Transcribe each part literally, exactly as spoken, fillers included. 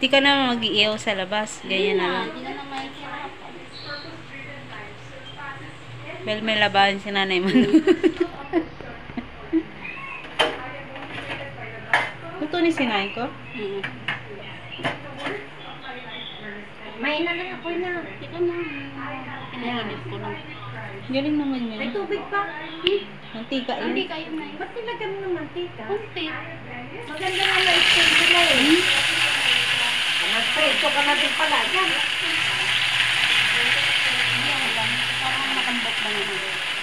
Di ka na mag-iiyaw sa labas. Ganyan na lang. Hindi na naman sinapan. Well, may labahan si nanay mo. Ito ni sinay ko? Mm. May na lang ako na. Hindi ka na. Pinainit ko lang. Galing naman yun. May tubig pa. Hmm? Mantika yun. Hindi kayo na yun. Ba't nilagyan mo ng mantika? Kunti. Maganda nga na i-steam sila eh. Hmm? Nag-preso ka na din pala dyan. Hindi ako lang. Parang nakambot lang yun.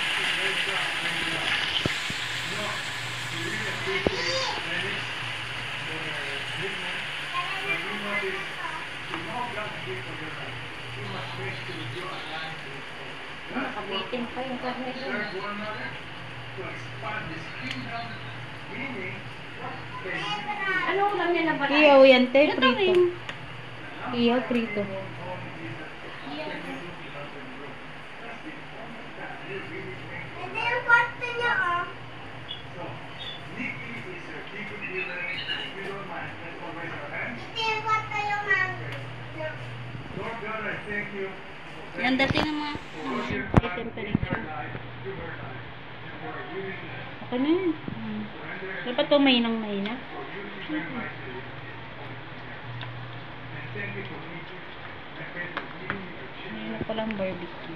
Nakabitin pa yung karne doon. Ano ulam niya na ba? Iyaw yan, te. Ito Prito. rin. Iyaw, prito. Hindi yung pasta niya ah. Hindi yung pasta yung Yan dating ng mga uh, temperature. Okay na yun. Hmm. Dapat ito may nang may na. May na palang barbecue.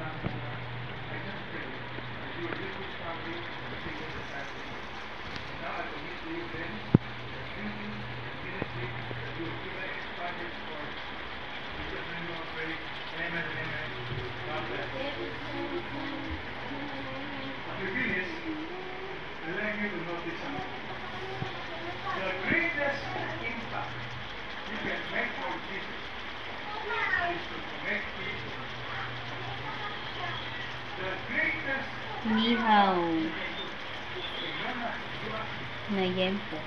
Nihaw. Na yempo.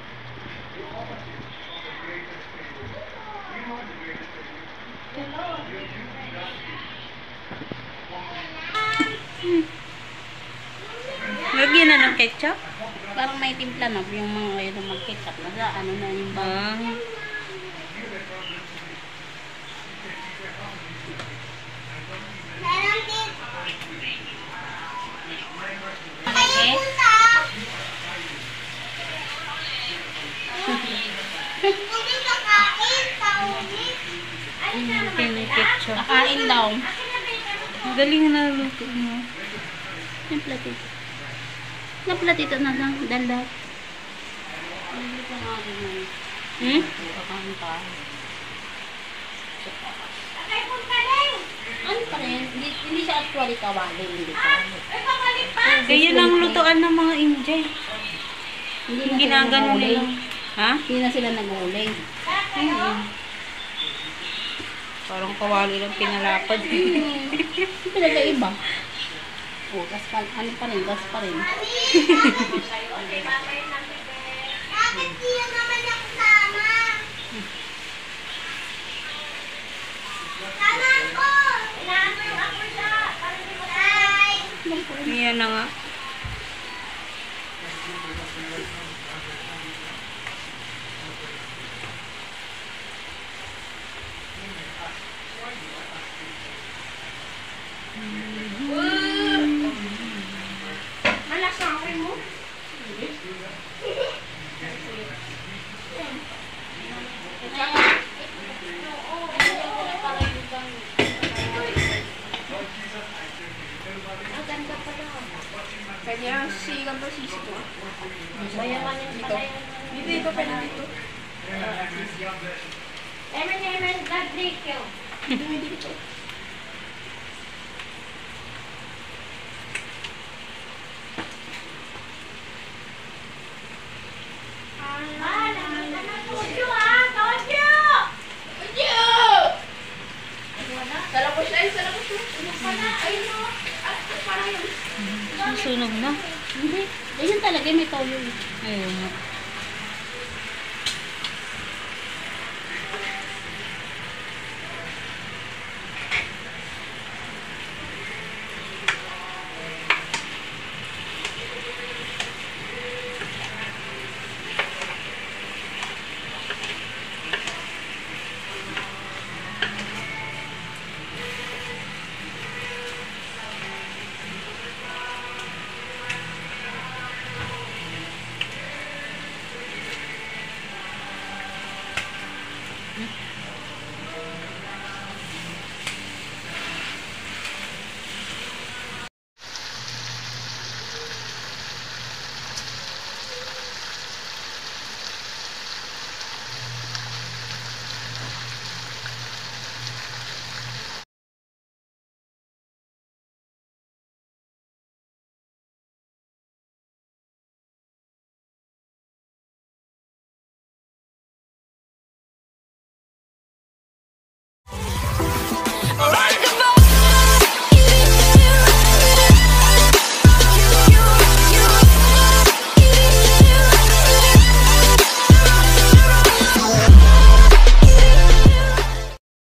Lagyan na ng ketchup? Parang may timpla na yung mga yun mag-ketchup na ano na yung bang. Ah. meron din. Okay? Hindi kakain, taunit. Ano na naman? Lagyan ng ketchup. Kakain daw. Ang galing na luto mo. Yung platito. Na platito na lang. Dala. Hmm? Kakain pa. Sakay kong kaling. Ano pa rin? Hindi, hindi siya actually kawali. Hindi pa. Ay, kakaling pa. Ganyan ang lutuan ng mga Injay. Hindi Yung na sila ginagano nag-uling. nila. Ha? Hindi na sila nag-uling. Hmm. Parang kawali lang pinalapad. Pinagkaiba. Oh, gas pa, ano pa rin, gas pa rin. Bakit siya naman ang sama? Sama ko! Inaanoy ako siya. Para di mag-ay. Yan na nga. Malas na ako mo? Kanya si Gamba Sisi ko. Mayaman yung pala yung... Dito, ito pala dito. Eman, eman, God break you. Dito, dito. Ah, nakita na Tojo ah! Tojo! Tojo! Salapos na yun, salapos na. Ano pala? Ayun o. Ah, parang yung... Sunog na. Hindi. Ganyan talaga, may toyo. Ayun nga.